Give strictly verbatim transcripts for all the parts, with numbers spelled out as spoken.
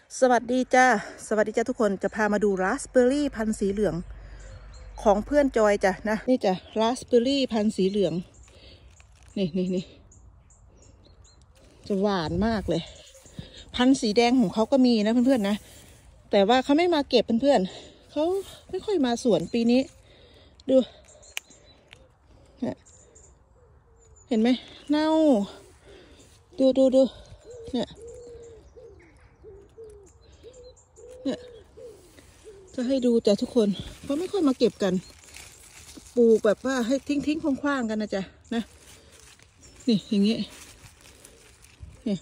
สวัสดีจ้าสวัสดีจ้าทุกคนจะพามาดูราสเบอร์รี่พันธุ์สีเหลืองของเพื่อนจอยจ้ะนะนี่จ้ะราสเบอร์รี่พันธุ์สีเหลืองนี่นี่นี่จะหวานมากเลยพันธุ์สีแดงของเขาก็มีนะเพื่อนๆนะแต่ว่าเขาไม่มาเก็บเพื่อนๆเขาไม่ค่อยมาสวนปีนี้ดูเห็นไหมเน่าดูดูดูเนี่ยเนี่ยจะให้ดูจ้ะทุกคนเขาไม่ค่อยมาเก็บกันปลูกแบบว่าให้ทิ้งทิ้งคว่างๆกันนะจ๊ะนะนี่อย่างเงี้ยนี่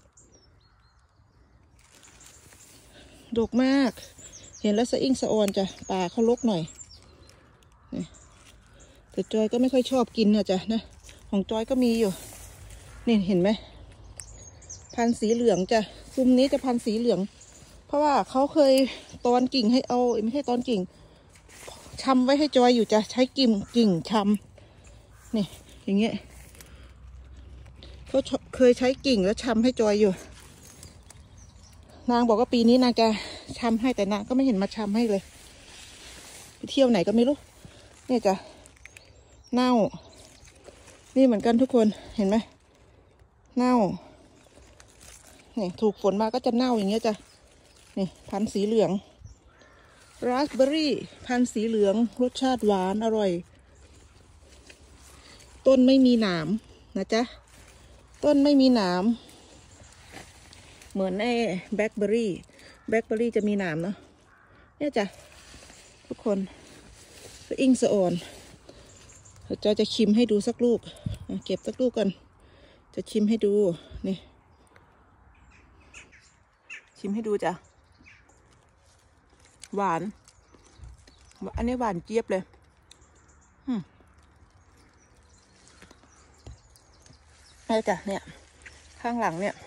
ดกมากเห็นแล้วสะอิ่งสะออนจ้ะป่าเขารกหน่อยนี่แต่จอยก็ไม่ค่อยชอบกินนะจ๊ะนะของจอยก็มีอยู่นี่เห็นไหมพันธุ์สีเหลืองจ้ะซุ้มนี้จะพันธุ์สีเหลืองเพราะว่าเขาเคยตอนกิ่งให้เอาไม่ใช่ตอนกิ่งชำไว้ให้จอยอยู่จ้ะใช้กิ่งกิ่งชำนี่อย่างเงี้ยเขาเคยใช้กิ่งแล้วชำให้จอยอยู่นางบอกว่าปีนี้นางจะชำให้แต่นางก็ไม่เห็นมาชำให้เลยไปเที่ยวไหนก็ไม่รู้นี่จ้ะเน่านี่เหมือนกันทุกคนเห็นไหมเน่านี่ถูกฝนมาก็จะเน่าอย่างเงี้ยจ้ะนี่พันธุ์สีเหลืองราสเบอร์รี่พันธุ์สีเหลืองรสชาติหวานอร่อยต้นไม่มีหนามนะจ๊ะต้นไม่มีหนามเหมือนไอ้แบล็คเบอร์รี่แบล็คเบอร์รี่จะมีหนามเนาะเนี่ยจ้ะทุกคนสะอิ่งสะอ่อนเดี๋ยวจอยจะชิมให้ดูสักลูกเก็บสักลูกกันจะชิมให้ดูนี่ชิมให้ดูจ้ะหวานอันนี้หวานเจี๊ยบเลยนี่จ้ะเนี่ยข้างหลังเนี่ย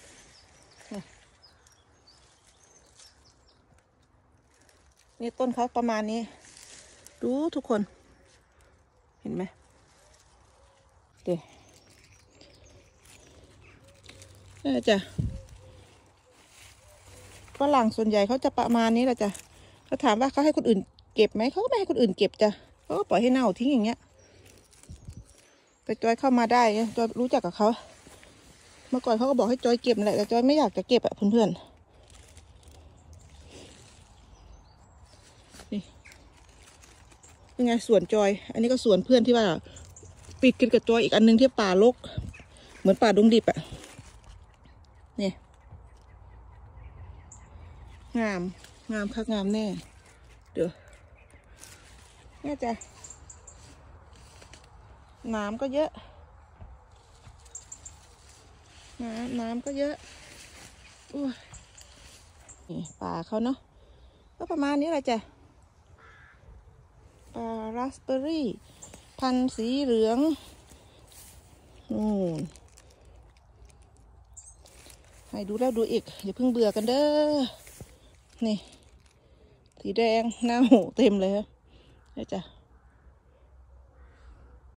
นี่ต้นเขาประมาณนี้ดูทุกคนเห็นไหมเดี๋ยวนี่จ้ะฝรั่งส่วนใหญ่เขาจะประมาณนี้แหละจ้ะเขาถามว่าเขาให้คนอื่นเก็บไหมเขาก็ไม่ให้คนอื่นเก็บจ้ะเขาก็ปล่อยให้เน่าทิ้งอย่างเงี้ยแต่จอยเข้ามาได้จอยรู้จักกับเขาเมื่อก่อนเขาก็บอกให้จอยเก็บแหละแต่จอยไม่อยากจะเก็บอะเพื่อนๆนี่ยังไงสวนจอยอันนี้ก็สวนเพื่อนที่ว่าปิดกันกับจอยอีกอันนึงที่ป่ารกเหมือนป่าดงดิบอะนี่งามงามคักงามแน่เดี๋ยวเนี่ยจ้ะน้ำก็เยอะน้ำน้ำก็เยอะอุ้ยนี่ป่าเขาเนาะก็ประมาณนี้แหละจ้ะป่าราสเบอร์รี่พันธุ์สีเหลืองนู่นให้ดูแล้วดูอีกอย่าเพิ่งเบื่อกันเด้อนี่สีแดงเน่าเต็มเลยนี่จ้ะ